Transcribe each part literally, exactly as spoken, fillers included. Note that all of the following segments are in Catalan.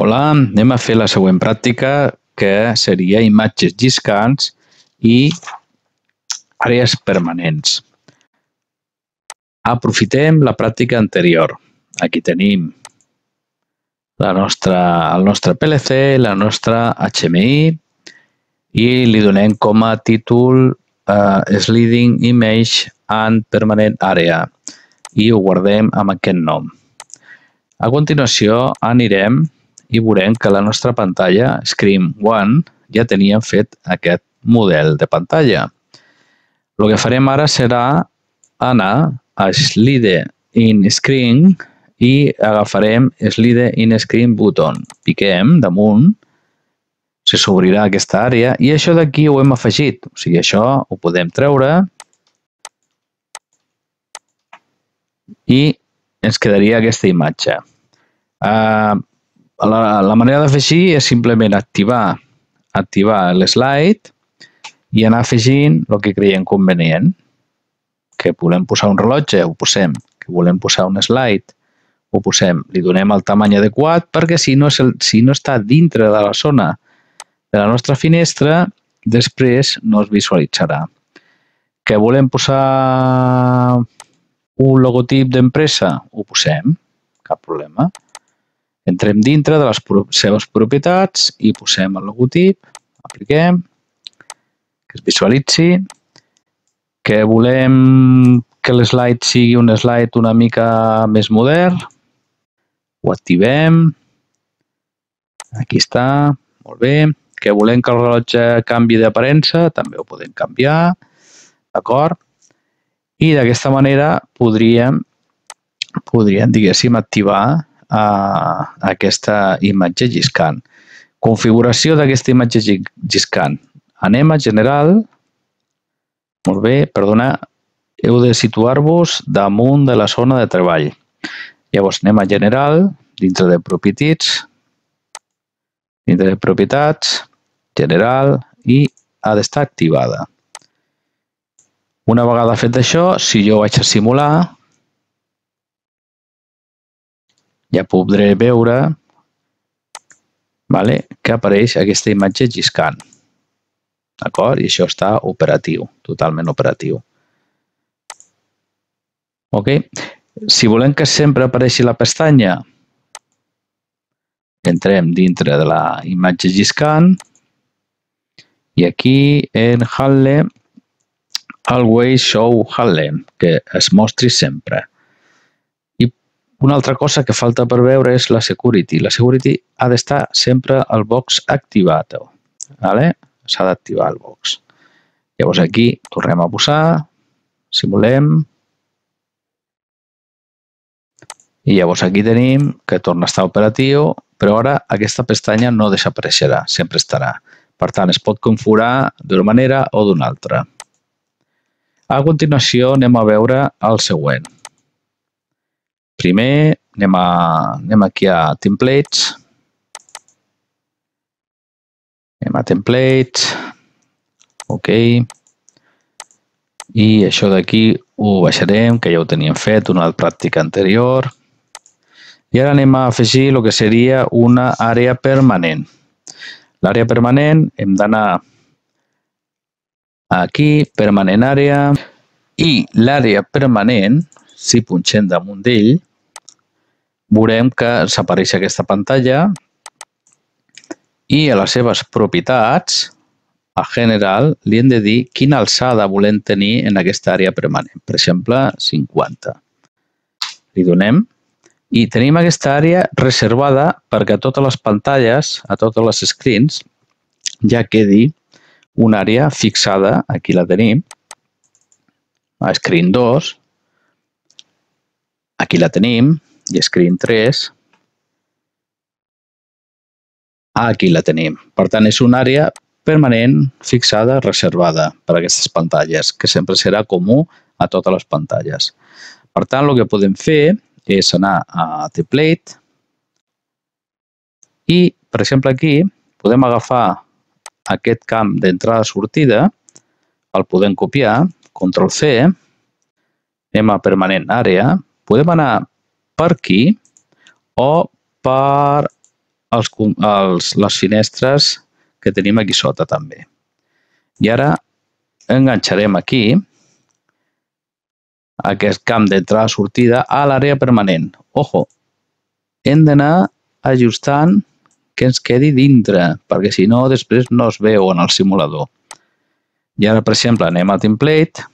Hola, anem a fer la següent pràctica, que seria imatges lliscants i àrees permanents. Aprofitem la pràctica anterior. Aquí tenim la nostra, el nostre P L C, la nostra H M I i li donem com a títol eh, Sliding Image and Permanent Area i ho guardem amb aquest nom. A continuació anirem i veurem que la nostra pantalla Screen one ja teníem fet aquest model de pantalla. El que farem ara serà anar a Slide in Screen i agafarem Slide in Screen Button. Piquem damunt, se s'obrirà aquesta àrea i això d'aquí ho hem afegit. O sigui, això ho podem treure i ens quedaria aquesta imatge. Uh, la, la manera de fer així és simplement activar, activar l'slide i anar afegint el que creiem convenient. Que volem posar un rellotge, ho posem. Que volem posar un slide, ho posem. Li donem el tamany adequat perquè si no, és el, si no està dintre de la zona de la nostra finestra, després no es visualitzarà. Que volem posar un logotip d'empresa, ho posem, cap problema. Entrem dintre de les seves propietats i posem el logotip, apliquem, que es visualitzi, que volem que l'slide sigui un slide una mica més modern, ho activem, aquí està, molt bé, que volem que el rellotge canvi d'aparença, també ho podem canviar, d'acord? I d'aquesta manera podríem, podríem, diguéssim, activar uh, aquesta imatge lliscant. Configuració d'aquesta imatge lliscant. Anem a General. Molt bé, perdona, heu de situar-vos damunt de la zona de treball. Llavors anem a General, dintre de Properties, dintre de Propietats, General i ha d'estar activada. Una vegada fet això, si jo vaig a simular, ja podré veure vale, que apareix aquesta imatge lliscant. D'acord? I això està operatiu, totalment operatiu. Ok? Si volem que sempre apareixi la pestanya, entrem dintre de la imatge lliscant i aquí en Handle, Always Show Handle, que es mostri sempre. I una altra cosa que falta per veure és la Security. La Security ha d'estar sempre al box activat. Vale? S'ha d'activar el box. Llavors aquí tornem a posar, simulem, i llavors aquí tenim que torna a estar operatiu, però ara aquesta pestanya no desapareixerà, sempre estarà. Per tant, es pot configurar d'una manera o d'una altra. A continuació anem a veure el següent. Primer anem, a, anem aquí a Templates. Anem a Templates. Ok. I això d'aquí ho baixarem, que ja ho teníem fet, una pràctica anterior. I ara anem a afegir el que seria una àrea permanent. L'àrea permanent hem d'anar aquí, permanent àrea, i l'àrea permanent, si punxem damunt d'ell, veurem que ens apareix aquesta pantalla i a les seves propietats, a General, li hem de dir quina alçada volem tenir en aquesta àrea permanent. Per exemple, cinquanta. Li donem i tenim aquesta àrea reservada perquè a totes les pantalles, a totes les screens, ja quedi una àrea fixada, aquí la tenim, a Screen dos, aquí la tenim, i Screen tres, aquí la tenim. Per tant, és una àrea permanent, fixada, reservada per a aquestes pantalles, que sempre serà comú a totes les pantalles. Per tant, el que podem fer és anar a Template i, per exemple, aquí podem agafar aquest camp d'entrada-sortida, el podem copiar, control C, anem a permanent àrea, podem anar per aquí o per els, els, les finestres que tenim aquí sota també. I ara enganxarem aquí aquest camp d'entrada-sortida a l'àrea permanent. Ojo, hem d'anar ajustant que ens quedi dintre, perquè si no després no es veu en el simulador. I ara, per exemple, anem a template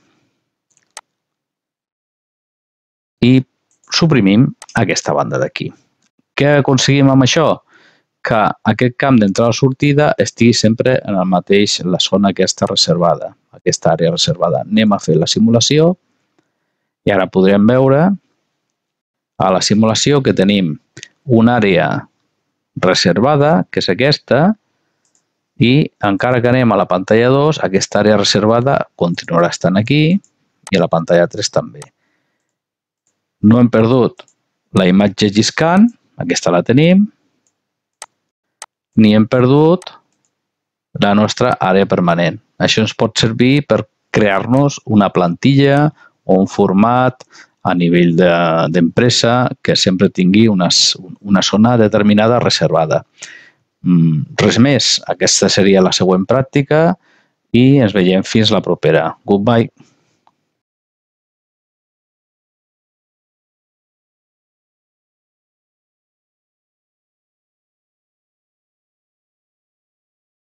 i suprimim aquesta banda d'aquí. Què aconseguim amb això? Que aquest camp d'entrada-sortida estigui sempre en el mateix, la zona aquesta reservada, aquesta àrea reservada. Anem a fer la simulació i ara podrem veure a la simulació que tenim una àrea reservada, que és aquesta, i encara que anem a la pantalla dos, aquesta àrea reservada continuarà estant aquí i a la pantalla tres també. No hem perdut la imatge lliscant, aquesta la tenim, ni hem perdut la nostra àrea permanent. Això ens pot servir per crear-nos una plantilla o un format a nivell d'empresa que sempre tingui una, una zona determinada reservada. Res més, aquesta seria la següent pràctica i ens veiem fins la propera. Goodbye.